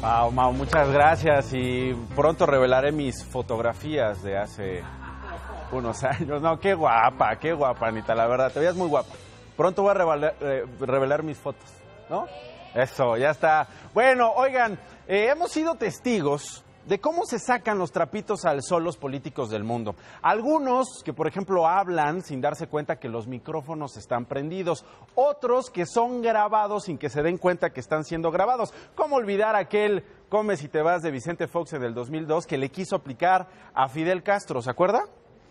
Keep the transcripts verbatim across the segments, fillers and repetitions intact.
Wow, Mau, muchas gracias y pronto revelaré mis fotografías de hace unos años. No, qué guapa, qué guapa, Anita, la verdad, te veías muy guapa. Pronto voy a revelar, eh, revelar mis fotos, ¿no? Eso, ya está. Bueno, oigan, eh, hemos sido testigos de cómo se sacan los trapitos al sol los políticos del mundo. Algunos que, por ejemplo, hablan sin darse cuenta que los micrófonos están prendidos. Otros que son grabados sin que se den cuenta que están siendo grabados. ¿Cómo olvidar aquel "come si te vas" de Vicente Fox en el dos mil dos que le quiso aplicar a Fidel Castro? ¿Se acuerda?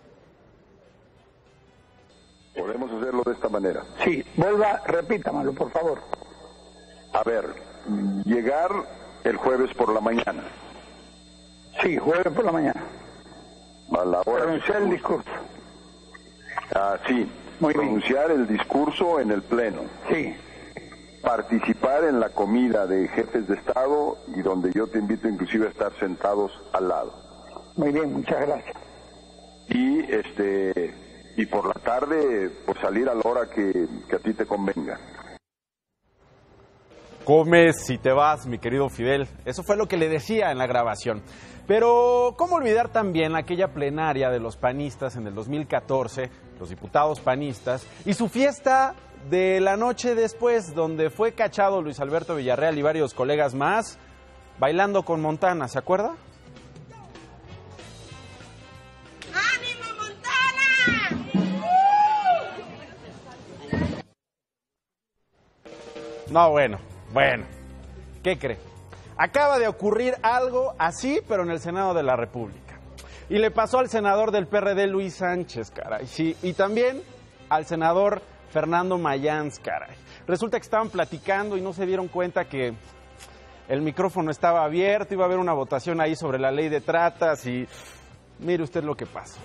Podemos hacerlo de esta manera. Sí, vuelva, repítamelo, por favor. A ver, llegar el jueves por la mañana. Sí, jueves por la mañana. A la hora. Pronunciar el discurso. Ah, sí. Muy Pronunciar bien. el discurso en el Pleno. Sí. Participar en la comida de jefes de Estado y donde yo te invito inclusive a estar sentados al lado. Muy bien, muchas gracias. Y este y por la tarde pues salir a la hora que, que a ti te convenga. Comes si te vas, mi querido Fidel. Eso fue lo que le decía en la grabación. Pero, ¿cómo olvidar también aquella plenaria de los panistas en el dos mil catorce, los diputados panistas, y su fiesta de la noche después, donde fue cachado Luis Alberto Villarreal y varios colegas más, bailando con Montana, ¿se acuerda? ¡Ánimo, Montana! No, bueno, bueno, ¿qué cree? Acaba de ocurrir algo así, pero en el Senado de la República. Y le pasó al senador del P R D, Luis Sánchez, caray. Sí, y también al senador Fernando Mayans, caray. Resulta que estaban platicando y no se dieron cuenta que el micrófono estaba abierto, iba a haber una votación ahí sobre la ley de tratas y mire usted lo que pasó.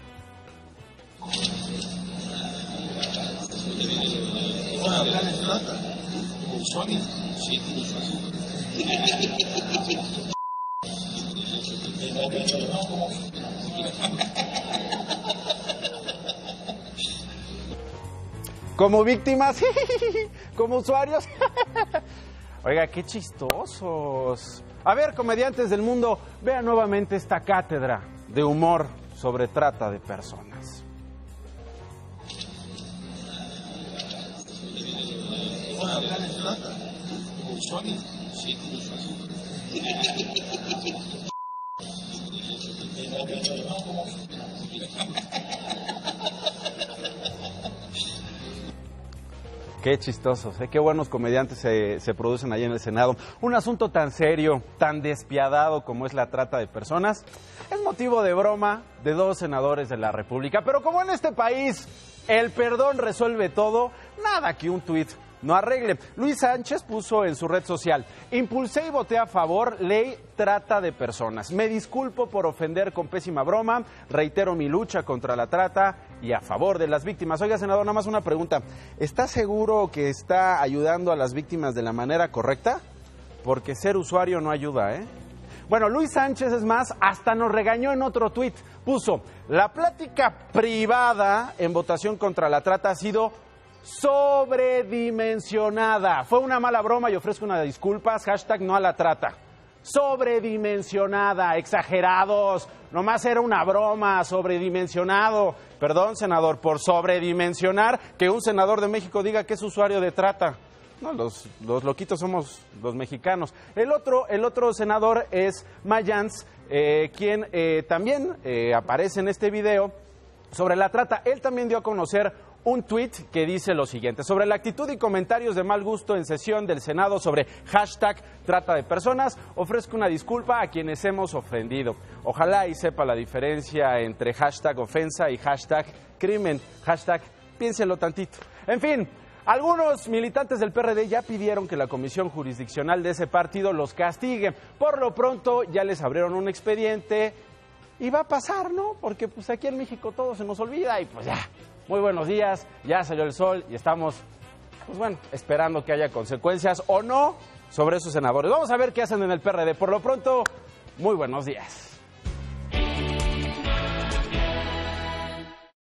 Como víctimas, como usuarios. Oiga, qué chistosos. A ver, comediantes del mundo, vean nuevamente esta cátedra de humor sobre trata de personas. Qué chistosos, ¿eh? Qué buenos comediantes se, se producen ahí en el Senado. Un asunto tan serio, tan despiadado como es la trata de personas, es motivo de broma de dos senadores de la República. Pero como en este país el perdón resuelve todo, nada que un tuit no arregle. Luis Sánchez puso en su red social: impulsé y voté a favor ley trata de personas. Me disculpo por ofender con pésima broma, reitero mi lucha contra la trata y a favor de las víctimas. Oiga, senador, nada más una pregunta. ¿Está seguro que está ayudando a las víctimas de la manera correcta? Porque ser usuario no ayuda, ¿eh? Bueno, Luis Sánchez, es más, hasta nos regañó en otro tuit. Puso: la plática privada en votación contra la trata ha sido sobredimensionada. Fue una mala broma y ofrezco una disculpa. Hashtag no a la trata. Sobredimensionada, exagerados. Nomás era una broma, sobredimensionado. Perdón, senador, por sobredimensionar que un senador de México diga que es usuario de trata. No, los, los loquitos somos los mexicanos. El otro, el otro senador es Mayans, eh, quien eh, también eh, aparece en este video sobre la trata. Él también dio a conocer un tuit que dice lo siguiente: sobre la actitud y comentarios de mal gusto en sesión del Senado sobre hashtag trata de personas, ofrezco una disculpa a quienes hemos ofendido. Ojalá y sepa la diferencia entre hashtag ofensa y hashtag crimen. Hashtag piénselo tantito. En fin, algunos militantes del P R D ya pidieron que la comisión jurisdiccional de ese partido los castigue. Por lo pronto ya les abrieron un expediente y va a pasar, ¿no? Porque pues aquí en México todo se nos olvida y pues ya. Muy buenos días, ya salió el sol y estamos, pues bueno, esperando que haya consecuencias o no sobre esos senadores. Vamos a ver qué hacen en el P R D. Por lo pronto, muy buenos días.